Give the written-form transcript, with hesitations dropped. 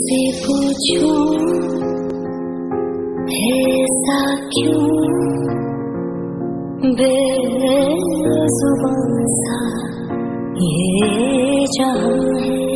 तुझसे पूछूं ऐसा क्यों बेजुबान सा ये जहां है।